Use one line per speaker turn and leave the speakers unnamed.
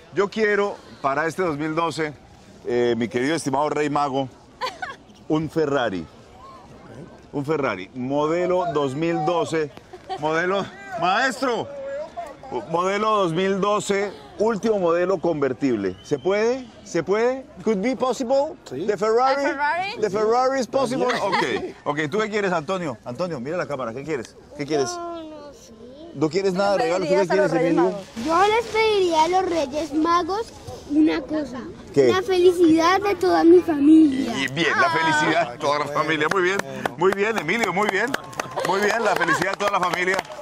Yo quiero para este 2012, mi querido estimado Rey Mago, un Ferrari. Un Ferrari, modelo 2012, modelo... ¡Maestro! Modelo 2012, último modelo convertible. ¿Se puede? ¿Se puede? ¿Could be possible?
Sí.
¿The Ferrari?
¿The Ferrari?
¿The Ferrari is possible? Ok, ¿tú qué quieres, Antonio? Antonio, mira la cámara, ¿qué quieres? ¿Qué quieres?
No sé.
¿No quieres nada de regalo? ¿Tú qué
pedirías a los
quieres,
Reyes
Emilio?
Magos?
Yo les pediría a los Reyes Magos una cosa.
¿Qué?
La felicidad de toda mi familia.
Y bien, la felicidad de toda la familia. Muy bien, Emilio, muy bien. Muy bien, la felicidad de toda la familia.